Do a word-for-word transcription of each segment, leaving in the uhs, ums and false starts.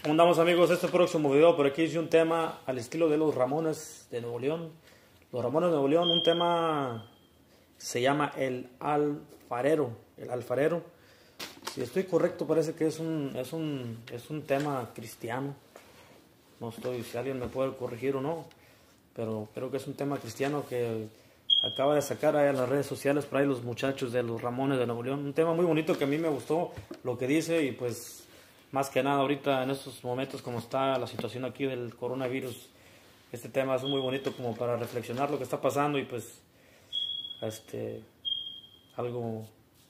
¿Cómo andamos, amigos? Este próximo video por aquí hice un tema al estilo de los Ramones de Nuevo León. Los Ramones de Nuevo León, un tema se llama El Alfarero. El Alfarero. Si estoy correcto, parece que es un, es un, es un tema cristiano. No estoy, si alguien me puede corregir o no, pero creo que es un tema cristiano que acaba de sacar ahí en las redes sociales por ahí los muchachos de los Ramones de Nuevo León. Un tema muy bonito que a mí me gustó lo que dice, y pues más que nada ahorita en estos momentos como está la situación aquí del coronavirus, este tema es muy bonito como para reflexionar lo que está pasando y pues este algo,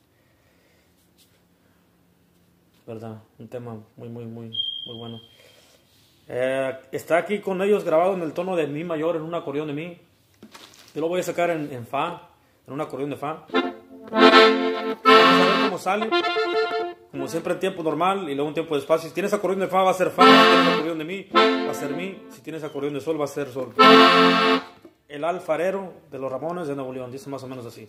verdad, un tema muy muy muy muy bueno. Eh, está aquí con ellos grabado en el tono de mi mayor, en un acordeón de mi. Yo lo voy a sacar en, en fa, en un acordeón de fa. Vamos a ver cómo sale. Como siempre en tiempo normal y luego en tiempo de espacio. Si tienes acordeón de fa va a ser fa, si tienes acordeón de mi va a ser mi, si tienes acordeón de sol va a ser sol. El Alfarero de los Ramones de Nuevo León, dice más o menos así.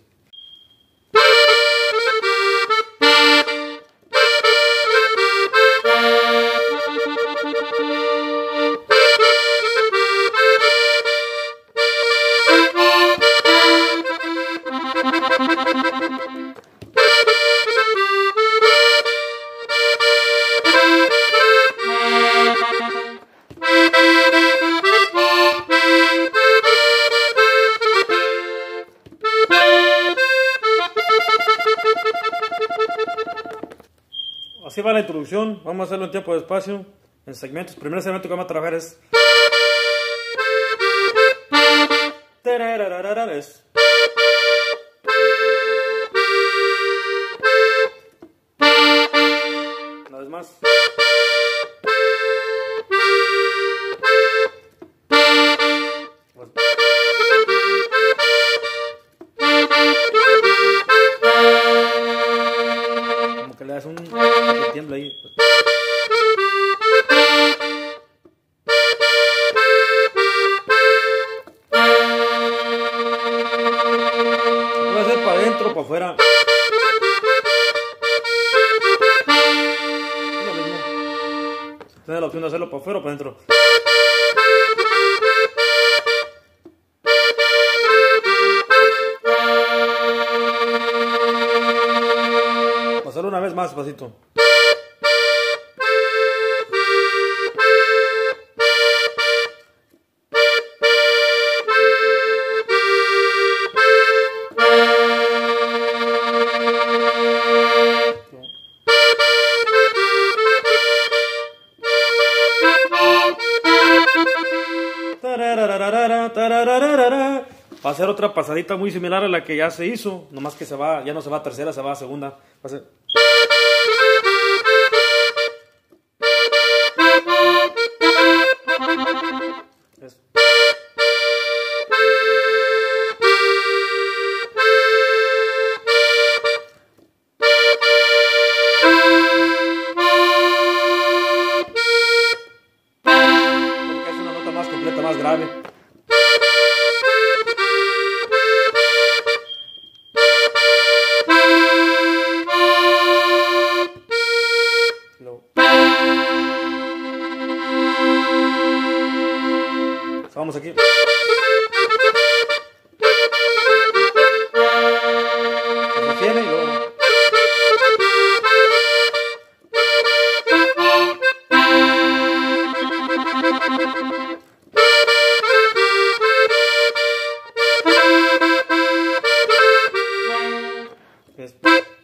Así va la introducción, vamos a hacerlo en tiempo de espacio, en segmentos. El primer segmento que vamos a trabajar es... es... Una vez más. Como que le das un... que tiembla ahí. Voy a hacer para adentro, para afuera. Es lo mismo. Tienes la opción de hacerlo para afuera o para adentro. Pasarlo una vez más, despacito. Va a ser otra pasadita muy similar a la que ya se hizo, nomás que se va, ya no se va a tercera, se va a segunda. Va a ser... Es... Porque es una nota más completa, más grave. Vamos aquí. Se tiene y luego... Es...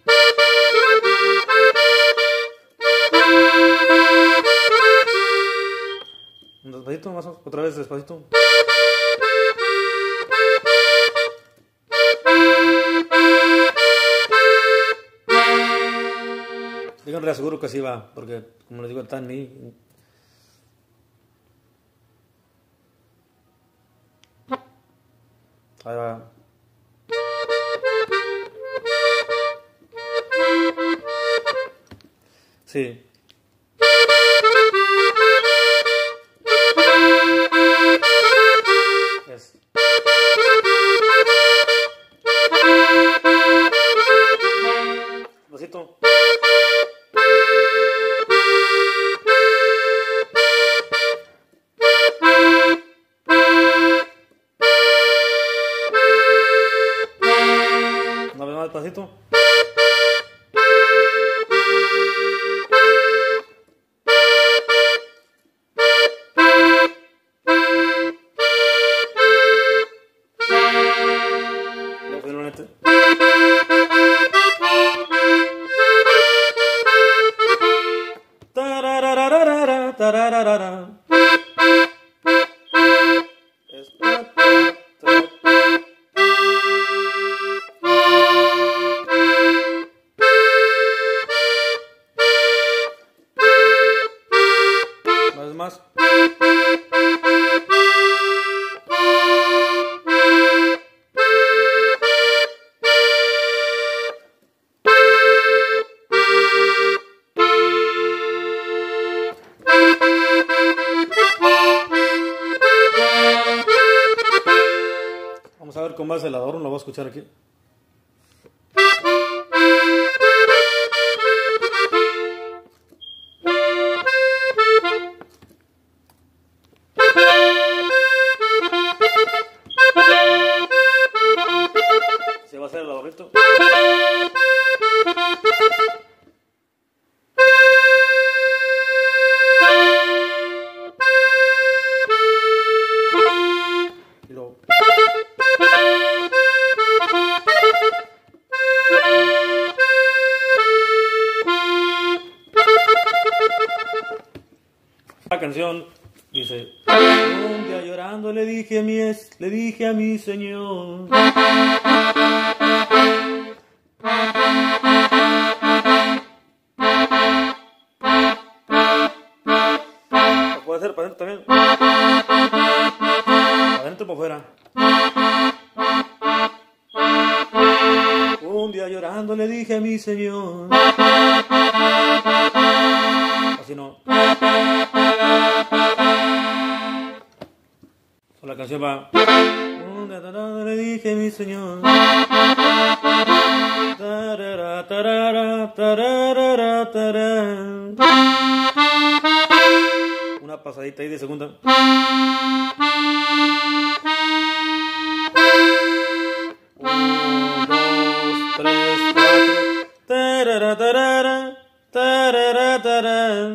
Un despacito, más o menos. Otra vez despacito. Yo les aseguro que así va, porque como les digo, está en mí. Ahí va. Sí. Es. Despacito. más pasito. Luego finalmente. Tarararara, tarararara. Una vez más. Vamos a ver cómo es el adorno, lo voy a escuchar aquí. Se va a hacer el adornito. Y luego. La canción dice: un día llorando le dije a mi es, le dije a mi Señor. Lo puedo hacer para adentro también. Para adentro y para afuera. Un día llorando le dije a mi Señor. Así no. La canción va. Un día llorando le dije a mi Señor. Tarara, tarara, tarara, tarara. Una pasadita ahí de segunda. Un, dos, tres, cuatro. Tarara, tarara, tarara, tarara.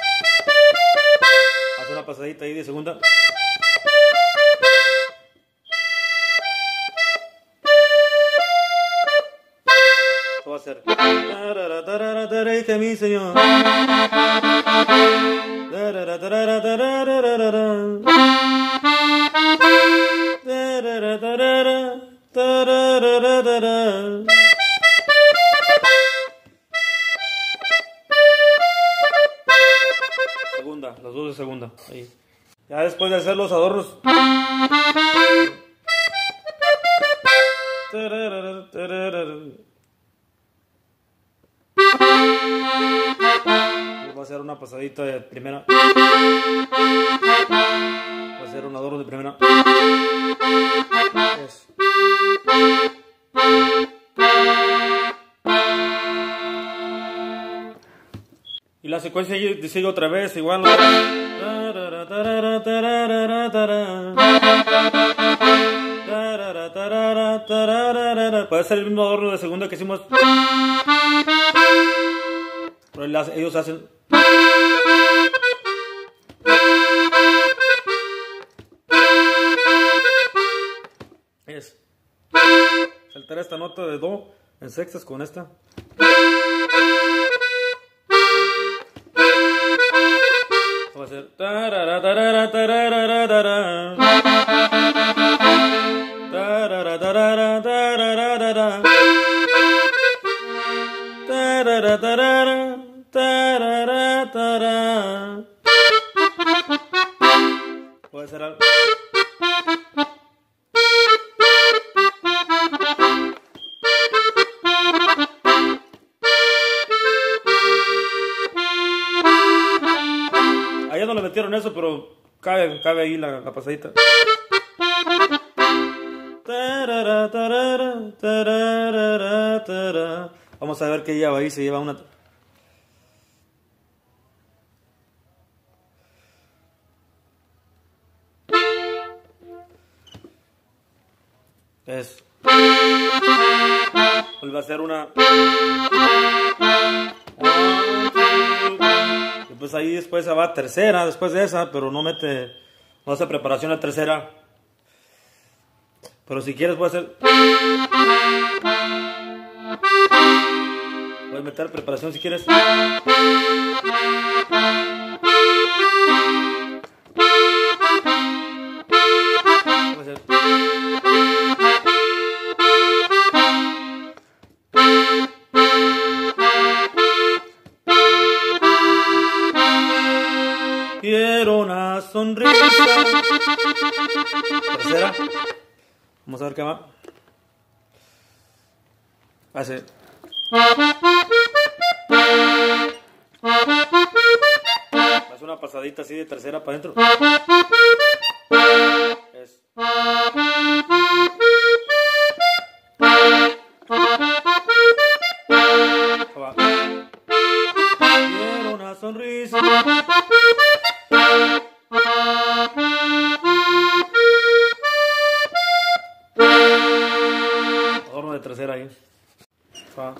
Haz una pasadita ahí de segunda. Esto va a ser. Tarara, tarara, tarara, dije a mi Señor. Tarara, tarara, tarara, tarara. Tarara, tarara, tarara, tarara. Segunda, las dos de segunda. Ahí. Ya después de hacer los adornos. Tarara, tarara. Va a hacer una pasadita de primera. Va a hacer un adorno de primera. Es. Y la secuencia sigue otra vez, igual. Puede ser el mismo adorno de segunda que hicimos. Pero ellos hacen. Es. Saltar esta nota de do en sextas con esta. Va a ser. Tarara, tarara, tarara, tarara. Tarara, tarara, tarara. Tarara, tarara. Tarara, tarara. Puede ser algo. Allá no le metieron eso, pero cabe, cabe ahí la, la pasadita. Tarara, tarara, tarara, tarara. Vamos a ver qué lleva ahí, se lleva una. Es. Vuelve a hacer una. Y pues ahí después se va a tercera, después de esa, pero no mete, no hace preparación a tercera. Pero si quieres puedes hacer. Puedes meter preparación si quieres. Quiero una sonrisa. Tercera. Vamos a ver qué va. Hace. Hace una pasadita así de tercera para adentro. Es. Va. Quiero una sonrisa. Adorno de tercera ahí. Fa.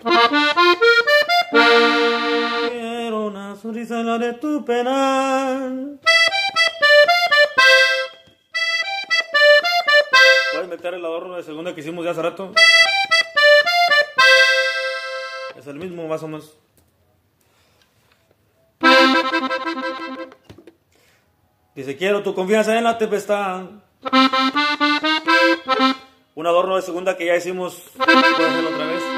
Quiero una sonrisa en la de tu pena. Puedes meter el adorno de segunda que hicimos ya hace rato. Es el mismo más o menos. Dice, quiero tu confianza en la tempestad. Un adorno de segunda que ya hicimos. Puedes hacerlo otra vez.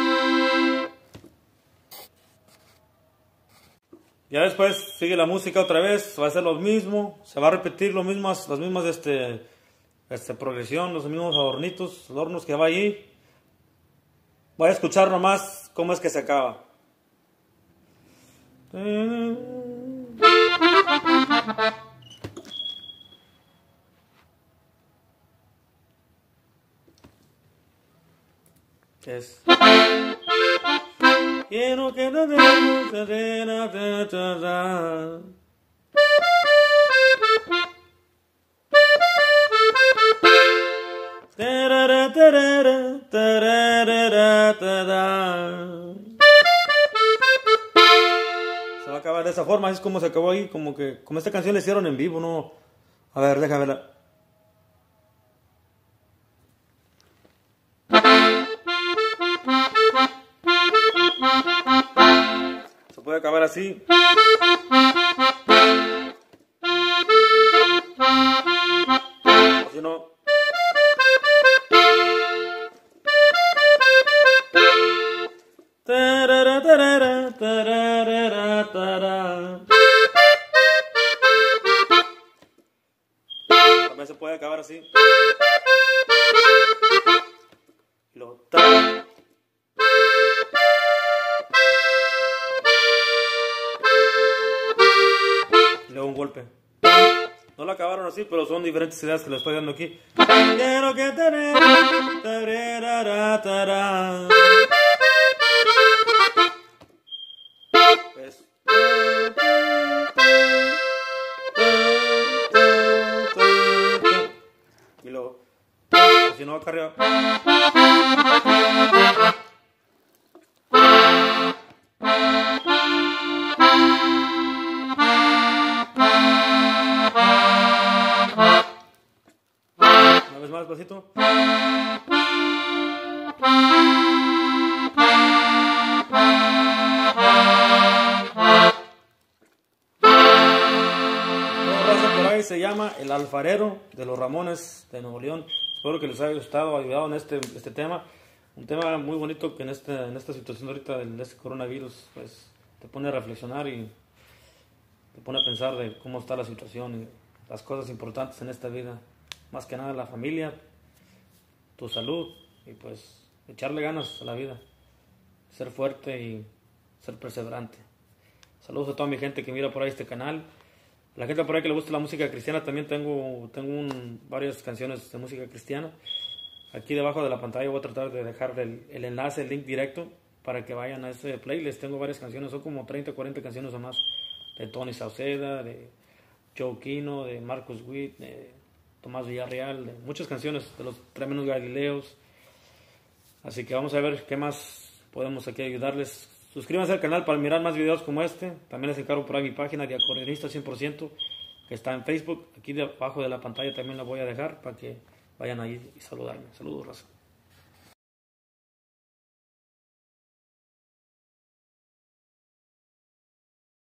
Ya después sigue la música otra vez. Va a ser lo mismo. Se va a repetir lo mismas, las mismas este, este, progresión, los mismos adornitos, adornos que va allí. Voy a escuchar nomás cómo es que se acaba. Es. Quiero que no te se va a acabar de esa forma, así es como se acabó ahí, como que como esta canción la hicieron en vivo, ¿no? A ver, déjame verla. Se puede acabar así. O si no. Tarara, tarara, tarara, tarara. También se puede acabar así. Y luego, ta. Y luego un golpe. No lo acabaron así, pero son diferentes ideas que le estoy dando aquí. Quiero que te pues. Y luego, si no, acá arriba. Una vez más, despacito. Se llama El Alfarero de los Ramones de Nuevo León. Espero que les haya gustado, ayudado en este, este tema. Un tema muy bonito que en, este, en esta situación ahorita de este coronavirus pues te pone a reflexionar y te pone a pensar de cómo está la situación y las cosas importantes en esta vida. Más que nada la familia, tu salud y pues echarle ganas a la vida. Ser fuerte y ser perseverante. Saludos a toda mi gente que mira por ahí este canal. La gente por ahí que le gusta la música cristiana, también tengo, tengo un, varias canciones de música cristiana. Aquí debajo de la pantalla voy a tratar de dejar el, el enlace, el link directo, para que vayan a ese playlist. Tengo varias canciones, son como treinta, cuarenta canciones o más. De Tony Sauceda, de Joe Quino, de Marcus Witt, de Tomás Villarreal, de muchas canciones de los Tremendos Galileos. Así que vamos a ver qué más podemos aquí ayudarles. Suscríbanse al canal para mirar más videos como este. También les encargo por ahí mi página de acordeonista cien por ciento, que está en Facebook. Aquí debajo de la pantalla también la voy a dejar para que vayan ahí y saludarme. Saludos, raza.